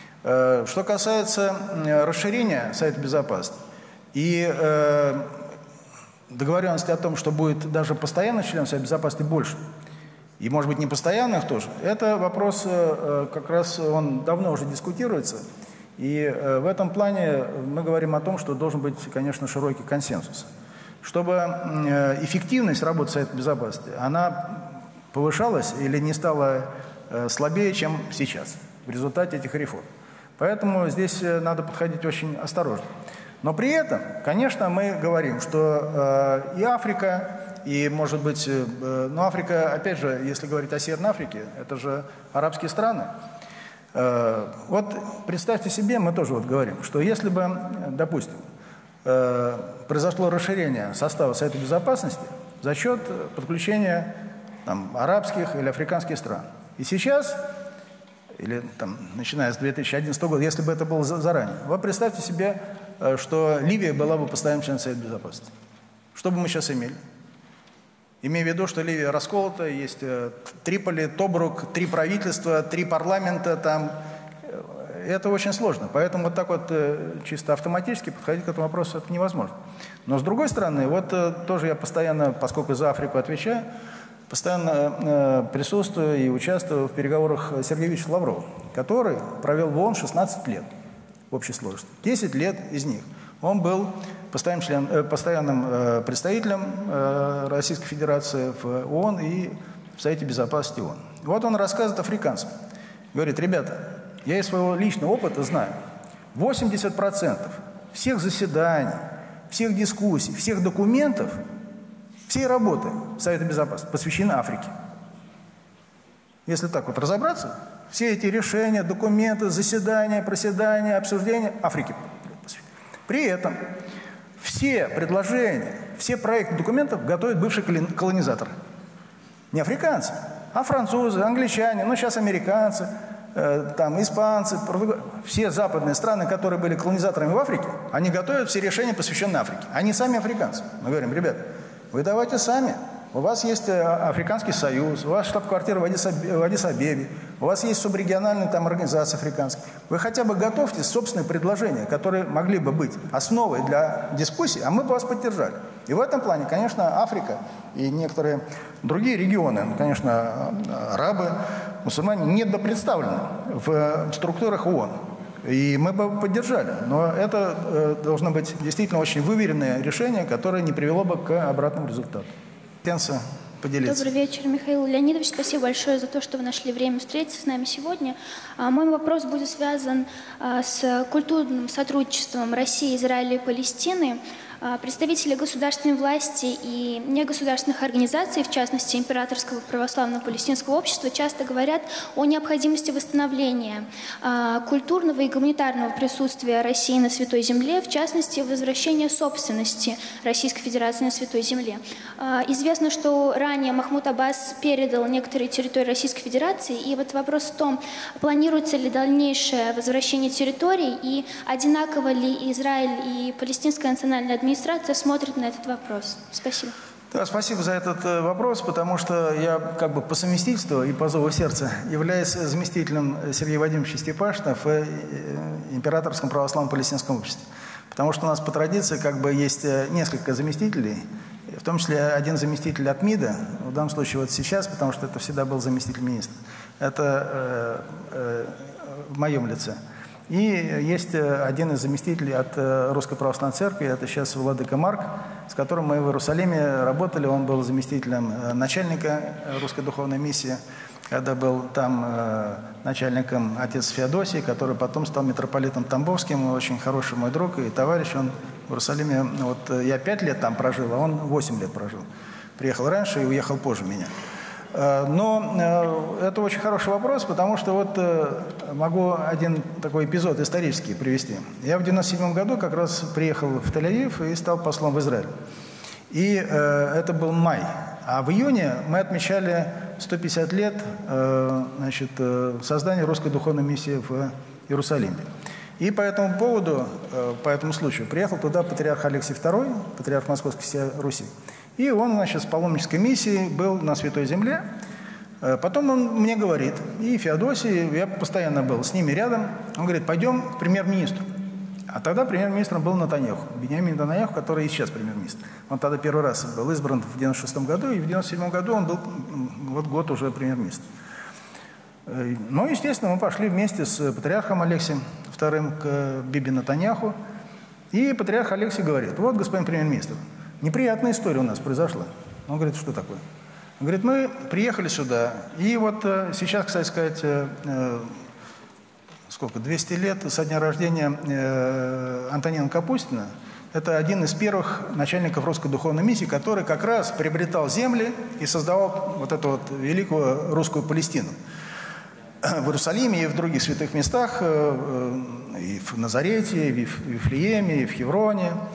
Что касается расширения Совета Безопасности и э, договоренности о том, что будет даже постоянных членов Совета Безопасности больше, и, может быть, не постоянных тоже, это вопрос, э, как раз он давно уже дискутируется. И э, в этом плане мы говорим о том, что должен быть, конечно, широкий консенсус. Чтобы э, эффективность работы Совета Безопасности, она повышалась или не стала э, слабее, чем сейчас в результате этих реформ. Поэтому здесь надо подходить очень осторожно. Но при этом, конечно, мы говорим, что э, и Африка, и, может быть, э, ну, Африка, опять же, если говорить о Северной Африке, это же арабские страны. Э, вот представьте себе, мы тоже вот говорим, что если бы, допустим, э, произошло расширение состава Совета Безопасности, за счет подключения там, арабских или африканских стран. И сейчас, или там, начиная с две тысячи одиннадцатого года, если бы это было заранее, вы представьте себе, что Ливия была бы постоянным членом Совета Безопасности. Что бы мы сейчас имели? Имея в виду, что Ливия расколота, есть Триполи, Тобрук, три правительства, три парламента, там, это очень сложно. Поэтому вот так вот чисто автоматически подходить к этому вопросу это невозможно. Но с другой стороны, вот тоже я постоянно, поскольку за Африку отвечаю, постоянно присутствую и участвую в переговорах с Сергеем Викторовичем Лавровым, который провел в ООН шестнадцать лет в общей сложности. десять лет из них он был постоянным, член, постоянным представителем Российской Федерации в ООН и в Совете Безопасности ООН. Вот он рассказывает африканцам. Говорит, ребята, я из своего личного опыта знаю, восемьдесят процентов всех заседаний, всех дискуссий, всех документов, всей работы Совета Безопасности посвящены Африке. Если так вот разобраться, все эти решения, документы, заседания, проседания, обсуждения Африке. При этом все предложения, все проекты документов готовят бывшие колонизаторы. Не африканцы, а французы, англичане, ну сейчас американцы, э, там испанцы, португальцы. Все западные страны, которые были колонизаторами в Африке, они готовят все решения, посвященные Африке. Они сами африканцы. Мы говорим, ребят, вы давайте сами. У вас есть Африканский союз, у вас штаб-квартира в Аддис-Абебе, у вас есть субрегиональная там организация африканская. Вы хотя бы готовьте собственные предложения, которые могли бы быть основой для дискуссий, а мы бы вас поддержали. И в этом плане, конечно, Африка и некоторые другие регионы, конечно, арабы, мусульмане недопредставлены в структурах ООН. И мы бы поддержали. Но это э, должно быть действительно очень выверенное решение, которое не привело бы к обратному результату. Поделиться. Добрый вечер, Михаил Леонидович. Спасибо большое за то, что вы нашли время встретиться с нами сегодня. Мой вопрос будет связан с культурным сотрудничеством России, Израиля и Палестины. Представители государственной власти и негосударственных организаций, в частности Императорского православного палестинского общества, часто говорят о необходимости восстановления культурного и гуманитарного присутствия России на Святой Земле, в частности возвращения собственности Российской Федерации на Святой Земле. Известно, что ранее Махмуд Аббас передал некоторые территории Российской Федерации, и вот вопрос в том, планируется ли дальнейшее возвращение территорий, и одинаково ли Израиль и Палестинская национальная администрация Администрация смотрит на этот вопрос. Спасибо. Да, спасибо за этот э, вопрос, потому что я как бы по совместительству и по зову сердца являюсь заместителем Сергея Вадимовича Степашина в э, Императорском православном палестинском обществе. Потому что у нас по традиции как бы есть несколько заместителей, в том числе один заместитель от МИДа, в данном случае вот сейчас, потому что это всегда был заместитель министра. Это э, э, в моем лице. И есть один из заместителей от Русской Православной Церкви, это сейчас владыка Марк, с которым мы в Иерусалиме работали. Он был заместителем начальника Русской Духовной Миссии, когда был там начальником отец Феодосий, который потом стал митрополитом Тамбовским, очень хороший мой друг и товарищ. Он в Иерусалиме, вот я пять лет там прожил, а он восемь лет прожил. Приехал раньше и уехал позже меня. Но это очень хороший вопрос, потому что вот могу один такой эпизод исторический привести. Я в девяносто седьмом году как раз приехал в Тель-Авив и стал послом в Израиль. И это был май. А в июне мы отмечали сто пятьдесят лет значит, создания Русской Духовной Миссии в Иерусалиме. И по этому поводу, по этому случаю, приехал туда патриарх Алексий второй, патриарх Московской всей Руси. И он, значит, с паломнической миссией был на Святой Земле. Потом он мне говорит, и Феодосий, я постоянно был с ними рядом, он говорит, пойдем к премьер-министру. А тогда премьер-министром был Нетаньяху, Биньямин Нетаньяху, который и сейчас премьер-министр. Он тогда первый раз был избран в девяносто шестом году, и в девяносто седьмом году он был вот год уже премьер-министр. Ну, естественно, мы пошли вместе с патриархом Алексием вторым к Биби Нетаньяху. И патриарх Алексий говорит, вот, господин премьер-министр, неприятная история у нас произошла. Он говорит, что такое? Он говорит, мы приехали сюда, и вот э, сейчас, кстати сказать, э, э, сколько, двести лет со дня рождения э, Антонина Капустина. Это один из первых начальников Русской Духовной Миссии, который как раз приобретал земли и создавал вот эту вот великую русскую Палестину. В Иерусалиме и в других святых местах, э, э, и в Назарете, и в Вифлееме, и в Хевроне.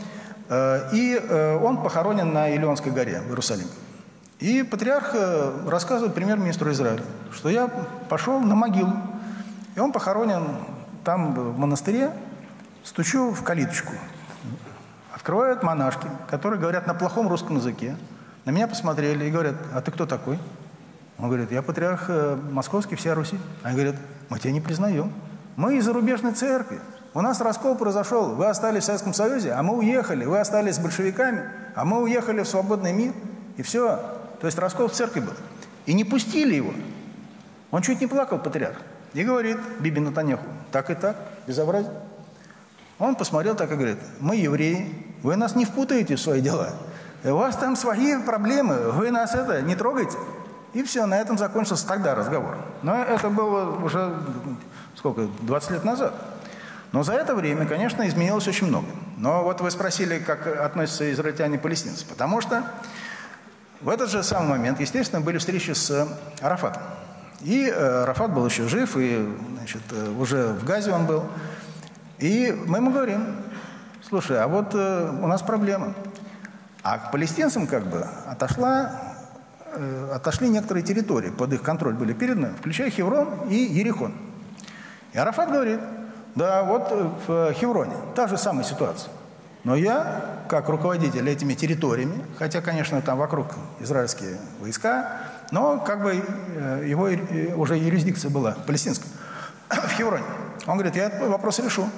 И он похоронен на Илионской горе в Иерусалиме. И патриарх рассказывает премьер-министру Израиля, что я пошел на могилу, и он похоронен там в монастыре, стучу в калиточку. Открывают монашки, которые говорят на плохом русском языке. На меня посмотрели и говорят: а ты кто такой? Он говорит: я патриарх московский, всея Руси. Они говорят: мы тебя не признаем. Мы из зарубежной церкви. У нас раскол произошел. Вы остались в Советском Союзе, а мы уехали. Вы остались с большевиками, а мы уехали в свободный мир. И все. То есть раскол в церкви был. И не пустили его. Он чуть не плакал, патриарх. И говорит Биби Нетаньяху: так и так, безобразие. Он посмотрел так и говорит: мы евреи, вы нас не впутаете в свои дела. У вас там свои проблемы, вы нас это не трогайте. И все, на этом закончился тогда разговор. Но это было уже, сколько, двадцать лет назад. Но за это время, конечно, изменилось очень много. Но вот вы спросили, как относятся израильтяне и палестинцы. Потому что в этот же самый момент, естественно, были встречи с Арафатом. И Арафат был еще жив, и, значит, уже в Газе он был. И мы ему говорим: слушай, а вот у нас проблема. А к палестинцам как бы отошла, отошли некоторые территории, под их контроль были переданы, включая Хеврон и Ерихон. И Арафат говорит: да, вот в Хевроне та же самая ситуация. Но я, как руководитель этими территориями, хотя, конечно, там вокруг израильские войска, но как бы его уже юрисдикция была палестинская в Хевроне. Он говорит: я этот вопрос решу.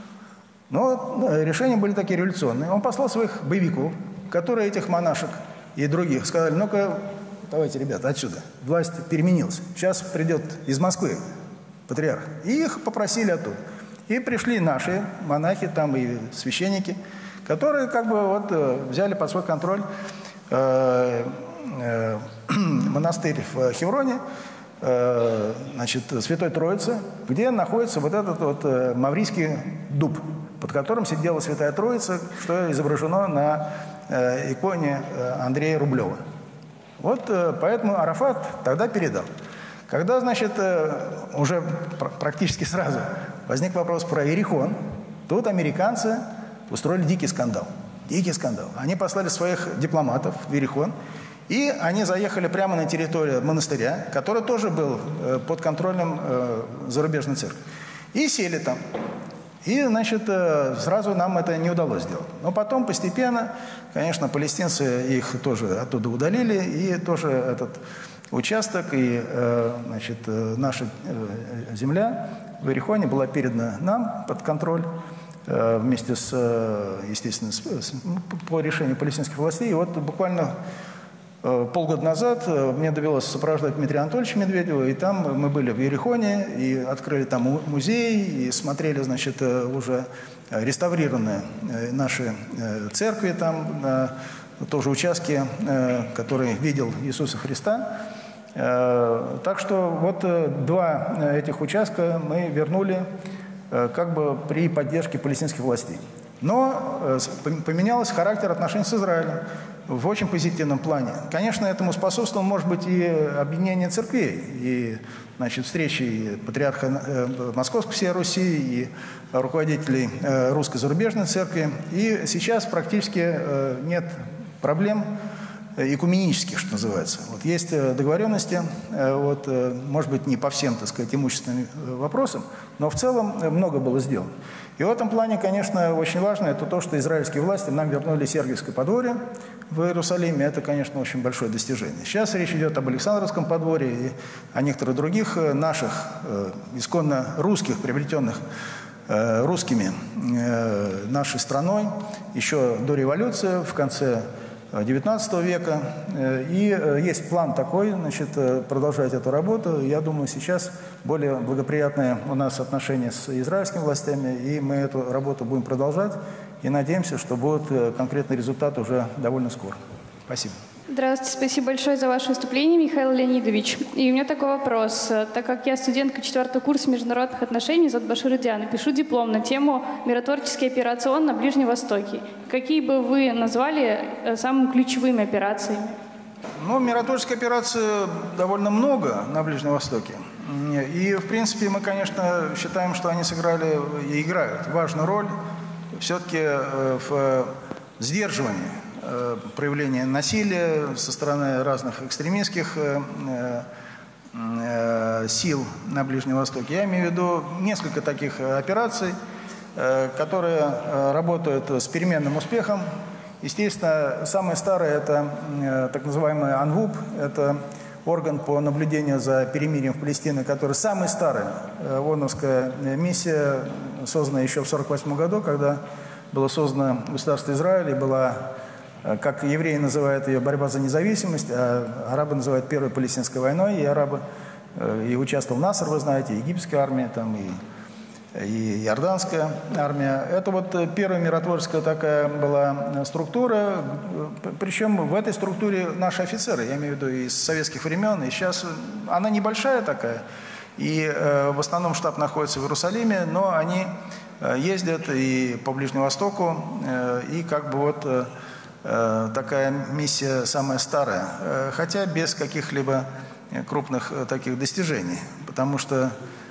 Но решения были такие революционные. Он послал своих боевиков, которые этих монашек и других сказали: ну-ка, давайте, ребята, отсюда. Власть переменилась. Сейчас придет из Москвы патриарх. И их попросили оттуда. И пришли наши монахи, там и священники, которые как бы вот взяли под свой контроль э, э, монастырь в Хевроне, э, значит, Святой Троицы, где находится вот этот вот э, маврийский дуб, под которым сидела Святая Троица, что изображено на э, иконе Андрея Рублева. Вот э, поэтому Арафат тогда передал. Когда, значит, э, уже пр практически сразу возник вопрос про Иерихон, тут американцы устроили дикий скандал. Дикий скандал. Они послали своих дипломатов в Иерихон, и они заехали прямо на территорию монастыря, который тоже был э, под контролем э, зарубежной церкви, и сели там. И, значит, э, сразу нам это не удалось сделать. Но потом постепенно, конечно, палестинцы их тоже оттуда удалили, и тоже этот участок и, э, значит, э, наша э, земля в Иерихоне была передана нам под контроль э, вместе с, э, естественно, с, с, по решению палестинских властей. И вот буквально э, полгода назад э, мне довелось сопровождать Дмитрия Анатольевича Медведева, и там мы были в Иерихоне, и открыли там музей, и смотрели, значит, э, уже реставрированные э, наши э, церкви там, на тоже участке, э, который видел Иисуса Христа. Так что вот два этих участка мы вернули как бы при поддержке палестинских властей. Но поменялся характер отношений с Израилем в очень позитивном плане. Конечно, этому способствовало, может быть, и объединение церквей, и, значит, встречи патриарха Московской всей Руси, и руководителей Русской зарубежной церкви. И сейчас практически нет проблем экуменических, что называется. Вот есть договоренности, вот, может быть, не по всем, так сказать, имущественным вопросам, но в целом много было сделано. И в этом плане, конечно, очень важно это то, что израильские власти нам вернули Сергиевское подворье в Иерусалиме. Это, конечно, очень большое достижение. Сейчас речь идет об Александровском подворье и о некоторых других наших, исконно русских, приобретенных русскими нашей страной еще до революции, в конце девятнадцатого века. И есть план такой, значит, продолжать эту работу. Я думаю, сейчас более благоприятные у нас отношения с израильскими властями, и мы эту работу будем продолжать. И надеемся, что будет конкретный результат уже довольно скоро. Спасибо. Здравствуйте, спасибо большое за ваше выступление, Михаил Леонидович. И у меня такой вопрос. Так как я студентка четвертого курса международных отношений из Баширдиана, пишу диплом на тему «Миротворческий операцион на Ближнем Востоке». Какие бы вы назвали самыми ключевыми операциями? Ну, миротворческих операций довольно много на Ближнем Востоке. И, в принципе, мы, конечно, считаем, что они сыграли и играют важную роль все-таки в сдерживания э, проявления насилия со стороны разных экстремистских э, э, сил на Ближнем Востоке. Я имею в виду несколько таких операций, э, которые э, работают с переменным успехом. Естественно, самое старое – это э, так называемый АНВУП, это орган по наблюдению за перемирием в Палестине, который самый старый, э, ООНовская миссия, созданная еще в сорок восьмом году, когда было создано государство Израиль, и была, э, как евреи называют ее, борьба за независимость, а арабы называют Первой Палестинской войной, и арабы, э, и участвовал Наср, вы знаете, и египетская армия, там, и и иорданская армия. Это вот первая миротворческая такая была структура, причем в этой структуре наши офицеры, я имею в виду из советских времен, и сейчас она небольшая такая, и э, в основном штаб находится в Иерусалиме, но они э, ездят и по Ближнему Востоку, э, и как бы вот э, такая миссия самая старая, э, хотя без каких-либо крупных э, таких достижений, потому что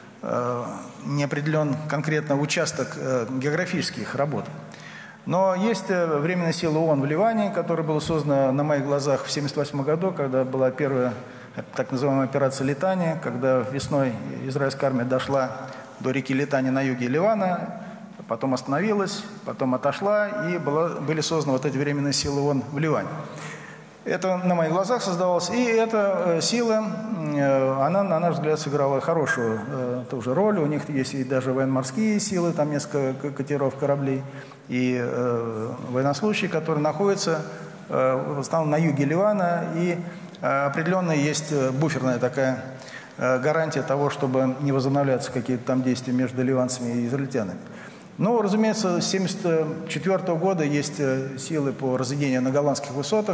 не определен конкретно участок э, географических работ. Но есть временная сила ООН в Ливане, которая была создана на моих глазах в тысяча девятьсот семьдесят восьмом году, когда была первая так называемая операция Литания, когда весной израильская армия дошла до реки Литани на юге Ливана, потом остановилась, потом отошла, и была, были созданы вот эти временные силы ООН в Ливане. Это на моих глазах создавалось, и эта сила, она, на наш взгляд, сыграла хорошую э, тоже роль. У них есть и даже военно-морские силы, там несколько катеров, кораблей, и э, военнослужащие, которые находятся э, в основном на юге Ливана, и э, определенно есть буферная такая э, гарантия того, чтобы не возобновляться какие-то там действия между ливанцами и израильтянами. Но, разумеется, с тысяча девятьсот семьдесят четвёртого года есть силы по разведению на Голландских высотах.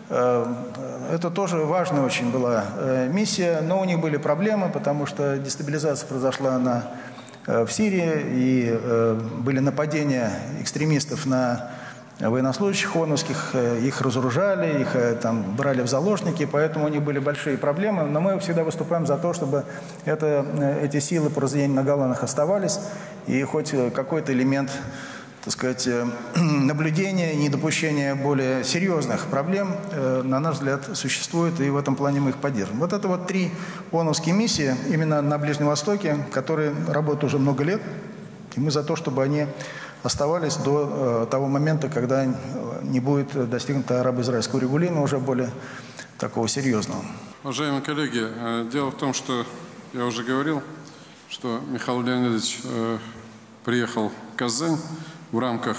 Это тоже важная очень была миссия, но у них были проблемы, потому что дестабилизация произошла на, в Сирии, и были нападения экстремистов на военнослужащих ООНовских, их разоружали, их там брали в заложники, поэтому у них были большие проблемы. Но мы всегда выступаем за то, чтобы это, эти силы по разведению на Голландах оставались, и хоть какой-то элемент, так сказать, наблюдения, недопущения более серьезных проблем, на наш взгляд, существует, и в этом плане мы их поддерживаем. Вот это вот три ООНовские миссии именно на Ближнем Востоке, которые работают уже много лет, и мы за то, чтобы они оставались до того момента, когда не будет достигнуто арабо-израильского регулирования уже более такого серьезного. Уважаемые коллеги, дело в том, что я уже говорил, что Михаил Леонидович приехал в Казань в рамках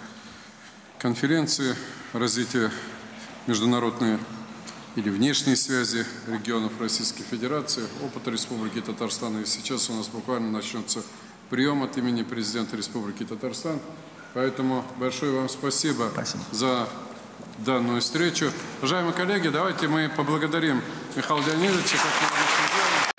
конференции развития международной или внешней связи регионов Российской Федерации, опыта Республики Татарстан. И сейчас у нас буквально начнется прием от имени президента Республики Татарстан. Поэтому большое вам спасибо, спасибо. за данную встречу. Уважаемые коллеги, давайте мы поблагодарим Михаила Леонидовича, как мы обычно делаем.